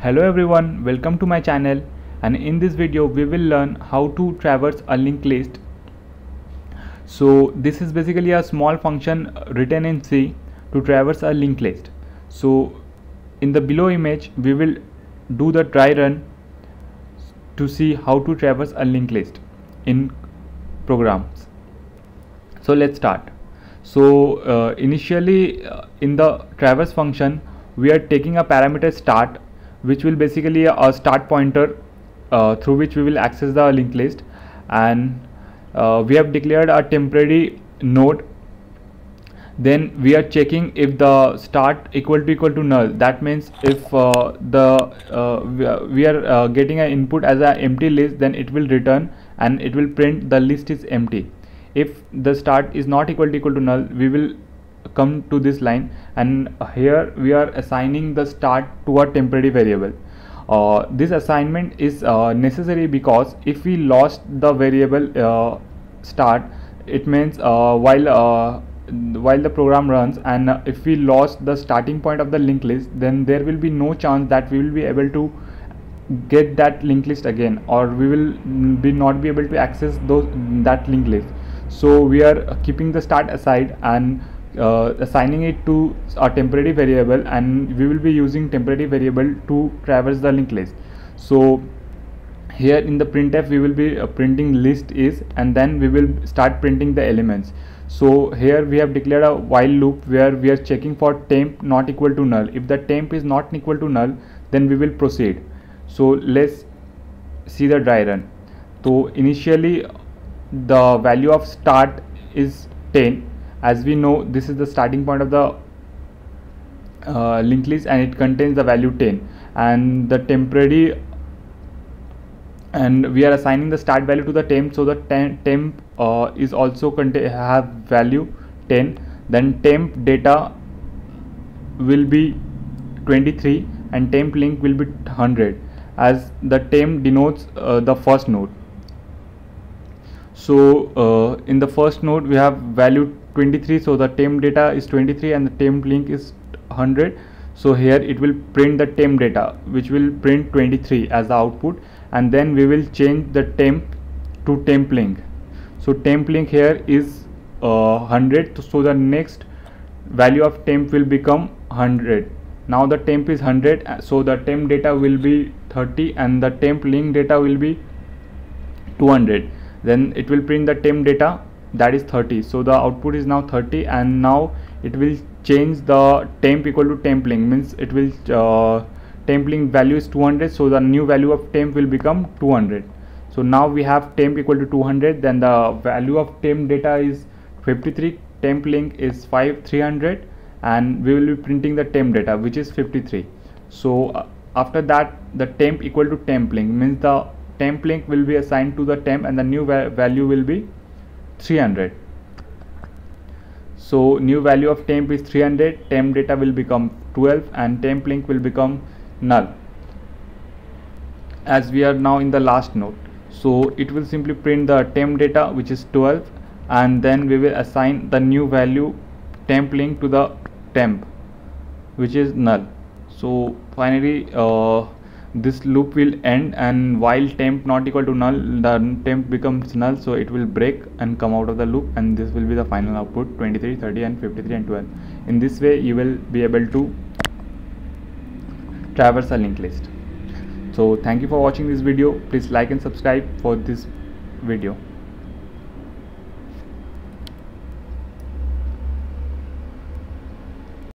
Hello everyone, welcome to my channel, and in this video we will learn how to traverse a linked list. So this is basically a small function written in C to traverse a linked list. So in the below image we will do the dry run to see how to traverse a linked list in programs. So let's start. So initially in the traverse function we are taking a parameter start, which will basically a start pointer through which we will access the linked list, and we have declared a temporary node. Then we are checking if the start equal to null. That means if we are getting an input as an empty list, then it will return and it will print the list is empty. If the start is not equal to null, we will come to this line, and here we are assigning the start to a temporary variable. This assignment is necessary because if we lost the variable start, it means while the program runs, and if we lost the starting point of the linked list, then there will be no chance that we will be able to get that linked list again, or we will not be able to access that linked list. So we are keeping the start aside and assigning it to a temporary variable, and we will be using temporary variable to traverse the linked list. So here in the printf we will be printing list is, and then we will start printing the elements. So here we have declared a while loop where we are checking for temp not equal to null. If the temp is not equal to null, then we will proceed. So let's see the dry run. So initially the value of start is 10. As we know, this is the starting point of the linked list, and it contains the value 10, and the temporary, and we are assigning the start value to the temp. So the temp is also have value 10. Then temp data will be 23 and temp link will be 100, as the temp denotes the first node. So in the first node we have value 23, so the temp data is 23 and the temp link is 100. So here it will print the temp data, which will print 23 as the output, and then we will change the temp to temp link. So temp link here is 100, so the next value of temp will become 100. Now the temp is 100, so the temp data will be 30 and the temp link data will be 200. Then it will print the temp data, that is 30. So the output is now 30, and now it will change the temp equal to temp link, means it will temp link value is 200, so the new value of temp will become 200. So now we have temp equal to 200, then the value of temp data is 53, temp link is 300, and we will be printing the temp data, which is 53. So after that, the temp equal to temp link means the temp link will be assigned to the temp, and the new value will be 300. So new value of temp is 300, temp data will become 12, and temp link will become null, as we are now in the last node. So it will simply print the temp data, which is 12, and then we will assign the new value temp link to the temp, which is null. So finally this loop will end, and while temp not equal to null, the temp becomes null, so it will break and come out of the loop, and this will be the final output 23, 30 and 53 and 12. In this way you will be able to traverse a linked list. So thank you for watching this video. Please like and subscribe for this video.